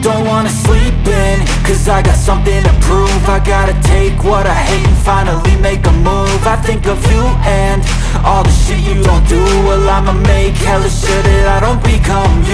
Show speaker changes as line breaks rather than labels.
don't wanna sleep in, cause I got something to prove. I gotta take what I hate and finally make a move. I think of you and all the shit you don't do. Well, I'ma make hella sure that I don't become you.